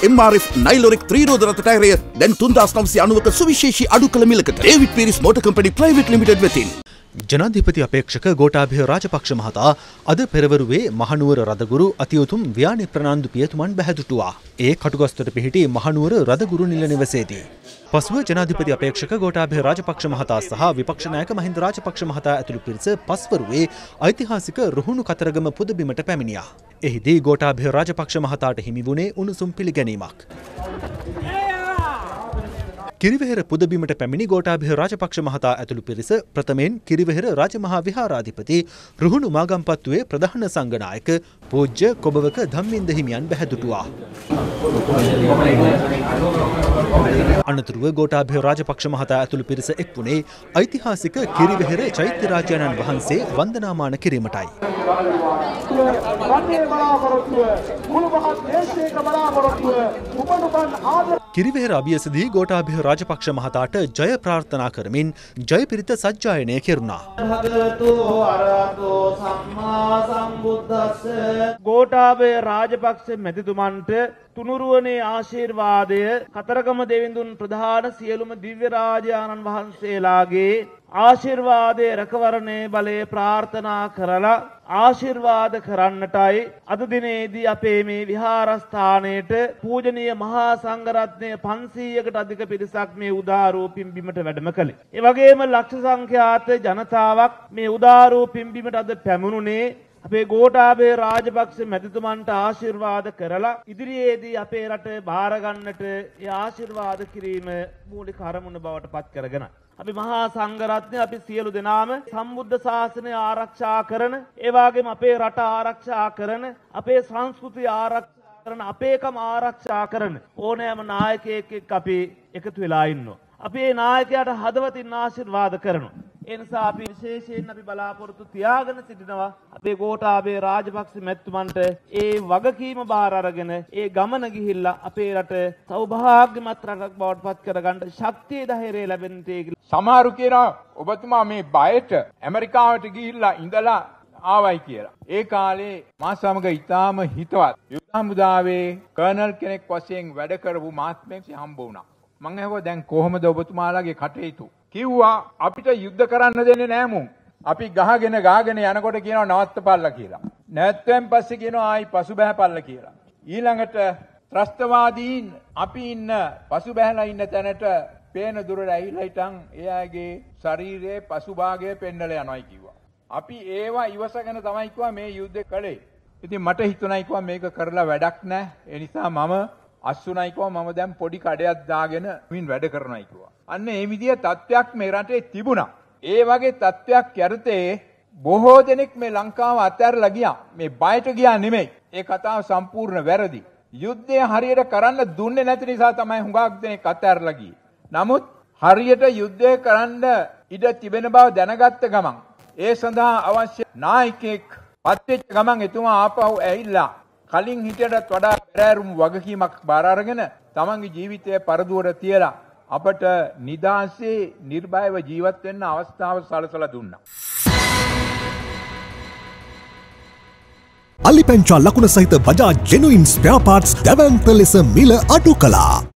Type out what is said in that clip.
MRF Nyloric 3 රෝද රථ ටයරය දැන් 3990ක සුවිශේෂී අඩු කළ මිලකට David Pieris motor company private limited වෙතින්. ජනාධිපති අපේක්ෂක ගෝඨාභය රාජපක්ෂ මහතා අද පෙරවරුවේ මහනුවර රදගුරු අතිඋතුම් ව්‍යානි ප්‍රනාන්දු පියතුමන් බැහැදුටුවා. ඒ කටුගස්තොට පිහිටි මහනුවර රදගුරු නිල නිවසේදී. පසුව ජනාධිපති අපේක්ෂක ගෝඨාභය රාජපක්ෂ මහතා සහ විපක්ෂ නායක මහින්ද රාජපක්ෂ මහතා ඇතුළු පිරිස පස්වරුවේ ඓතිහාසික රුහුණු කතරගම පුදබිමට පැමිණියා. එහිදී ගෝඨාභය රාජපක්ෂ මහතාට හිමි වුණේ උණුසුම් පිළිගැනීමක්. කිරිවෙහෙර පුදබිමට පැමිණි ගෝඨාභය රාජපක්ෂ මහතා ඇතුළු පිරිස ප්‍රථමයෙන් කිරිවෙහෙර රාජමහා විහාරාධිපති රුහුණු මාගම්පත්තුවේ ප්‍රධාන සංඝනායක පූජ්‍ය කොබවක ධම්මින්ද හිමියන් බැහැදුටුවා. අනතුරුව ගෝඨාභය රාජපක්ෂ මහතා ඇතුළු පිරිස එක් වුණේ ඓතිහාසික කිරිවෙහෙර චෛත්‍ය රාජානන් වහන්සේ වන්දනාමාන කිරීමටයි. කිරිවෙහෙර අභියසදී ගෝඨාභය රාජපක්ෂ මහතාට ජය ප්‍රාර්ථනා කරමින් ජයපිරිත සජ්ජායනය කෙරුණා. ගෝඨාභය රාජපක්ෂ මැතිතුමන්ට තුනුරුවනේ ආශිර්වාදය කතරගම දෙවිඳුන් ප්‍රධාන සියලුම දිව්‍ය රාජානන් වහන්සේලාගේ ආශිර්වාදයේ රැකවරණේ බලය ප්‍රාර්ථනා කරලා ආශිර්වාද කරන්නටයි අද දිනේදී අපේ මේ විහාරස්ථානයේට පූජනීය මහා සංඝරත්නය 500කට අධික පිරිසක් මේ උදාරෝ පිම්බීමට වැඩම කළේ. ඒ වගේම ලක්ෂ සංඛ්‍යාත ජනතාවක් මේ උදාරෝ පිම්බීමට අද පැමුණුනේ අපේ ගෝඨාභය රාජපක්ෂ මැතිතුමන්ට ආශිර්වාද කරලා ඉදිරියේදී අපේ රට බාර ගන්නට ඒ ආශිර්වාද කිරීම මූලික අරමුණ බවට පත් කරගෙන අපි මහා සංඝරත්නය අපි සියලු දෙනාම සම්බුද්ධ ශාසනය ආරක්ෂා කරන ඒ වගේම අපේ රට ආරක්ෂා කරන අපේ සංස්කෘතිය ආරක්ෂා කරන අපේකම ආරක්ෂා කරන ඕනෑම නායකයෙක් එක්ක අපි එකතු වෙලා ඉන්නවා. අපි මේ නායකයාට හදවතින් ආශිර්වාද කරනවා. ඒ නිසා අපි විශේෂයෙන් අපි බලාපොරොත්තු තියාගෙන සිටිනවා අපේ ගෝඨාභය රාජපක්ෂ මැතිතුමන්ට ඒ වගකීම බාර අරගෙන ඒ ගමන ගිහිල්ලා අපේ රට සෞභාග්‍යමත් රටක් බවට පත් කරගන්න ශක්තිය ධෛර්යය ලැබෙන්නේ කියලා. සමහරු කියනවා ඔබතුමා මේ බයට ඇමරිකාවට ගිහිල්ලා ඉඳලා ආවයි කියලා. ඒ කාලේ මා සමග ඊටාම හිතවත් යුද හමුදාවේ කර්නල් කෙනෙක් වශයෙන් වැඩ කරපු මහත්මයෙක් හම්බ වුණා. මං අහුවා දැන් කොහොමද ඔබතුමාලාගේ කටයුතු? කිව්වා අපිට යුද්ධ කරන්න දෙන්නේ නෑ මුන්. අපි ගහගෙන යනකොට කියනවා නවත්තපල්ලා කියලා. නැත්නම් පස්සේ කියනවා ආයි පසුබෑපල්ලා කියලා. ඊළඟට ත්‍රස්තවාදීන් අපි ඉන්න පසුබෑලා ඉන්න තැනට පේන දුරට ඇවිල්ලා හිටන් එයාගේ ශරීරයේ පසුභාගය පෙන්නලා යනවායි කිව්වා. අපි ඒවා ඉවසගෙන තමයි කිව්වා මේ යුද්ධේ කළේ. ඉතින් මට හිතුණා කිව්වා මේක කරලා වැඩක් නෑ. ඒ නිසා මම අස්සුණයි කිව්වා මම දැන් පොඩි කඩයක් දාගෙන මින් වැඩ කරනවායි කිව්වා. අන්න ඒ විදිය තත්ත්වයක් මේ රටේ තිබුණා. ඒ වගේ තත්ත්වයක් යටතේ බොහෝ දෙනෙක් මේ ලංකාව අතහැරලා ගියා. මේ බයට ගියා නෙමෙයි. ඒ කතාව සම්පූර්ණ වැරදි. යුද්ධය හරියට කරන්න දුන්නේ නැති නිසා තමයි හුඟක් දෙනෙක් අතහැරලා ගියේ. නමුත් හරියට යුද්ධය කරන්න ඉඩ තිබෙන බව දැනගත්ත ගමන් ඒ සඳහා අවශ්‍ය නායකයෙක් පත් වෙච්ච ගමන් එතුමා ආපහු ඇවිල්ලා කලින් හිටියටත් වඩා පෙරෑරුම් වගකීමක් බාර අරගෙන තමන්ගේ ජීවිතය පරදුවට තියලා අපට නිදාසේ නිර්භයව ජීවත් වෙන්න අවස්ථාව සලසලා දුන්නා. අලිපැංචා ලකුණ සහිත බජාජ් ජෙනුයින් ස්පෙයා පාර්ට්ස් දැවැන්ත ලෙස මිල අඩු කළා.